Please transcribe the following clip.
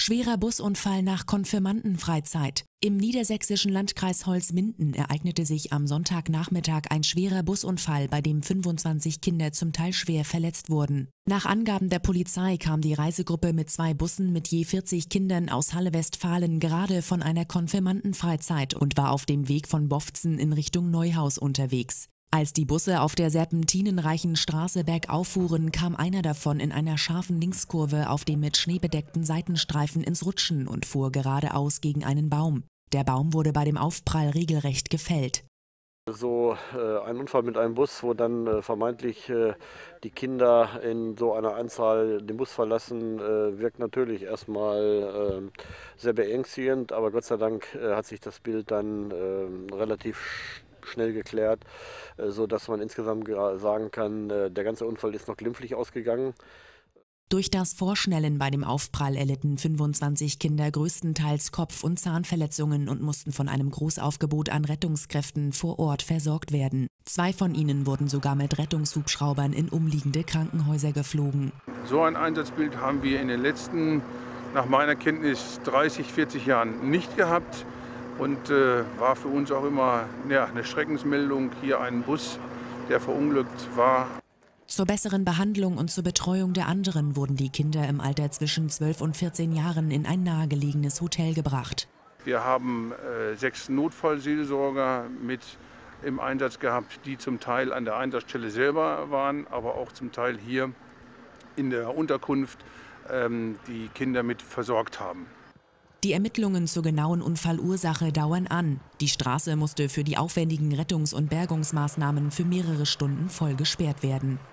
Schwerer Busunfall nach Konfirmandenfreizeit. Im niedersächsischen Landkreis Holzminden ereignete sich am Sonntagnachmittag ein schwerer Busunfall, bei dem 25 Kinder zum Teil schwer verletzt wurden. Nach Angaben der Polizei kam die Reisegruppe mit 2 Bussen mit je 40 Kindern aus Halle-Westfalen gerade von einer Konfirmandenfreizeit und war auf dem Weg von Boftzen in Richtung Neuhaus unterwegs. Als die Busse auf der serpentinenreichen Straße bergauf fuhren, kam einer davon in einer scharfen Linkskurve auf dem mit Schnee bedeckten Seitenstreifen ins Rutschen und fuhr geradeaus gegen einen Baum. Der Baum wurde bei dem Aufprall regelrecht gefällt. So ein Unfall mit einem Bus, wo dann vermeintlich die Kinder in so einer Anzahl den Bus verlassen, wirkt natürlich erstmal sehr beängstigend, aber Gott sei Dank hat sich das Bild dann relativ schnell geklärt, sodass man insgesamt sagen kann, der ganze Unfall ist noch glimpflich ausgegangen. Durch das Vorschnellen bei dem Aufprall erlitten 25 Kinder größtenteils Kopf- und Zahnverletzungen und mussten von einem Großaufgebot an Rettungskräften vor Ort versorgt werden. 2 von ihnen wurden sogar mit Rettungshubschraubern in umliegende Krankenhäuser geflogen. So ein Einsatzbild haben wir in den letzten, nach meiner Kenntnis, 30, 40 Jahren nicht gehabt. Und war für uns auch immer eine Schreckensmeldung, hier ein Bus, der verunglückt war. Zur besseren Behandlung und zur Betreuung der anderen wurden die Kinder im Alter zwischen 12 und 14 Jahren in ein nahegelegenes Hotel gebracht. Wir haben 6 Notfallseelsorger mit im Einsatz gehabt, die zum Teil an der Einsatzstelle selber waren, aber auch zum Teil hier in der Unterkunft die Kinder mit versorgt haben. Die Ermittlungen zur genauen Unfallursache dauern an. Die Straße musste für die aufwendigen Rettungs- und Bergungsmaßnahmen für mehrere Stunden voll gesperrt werden.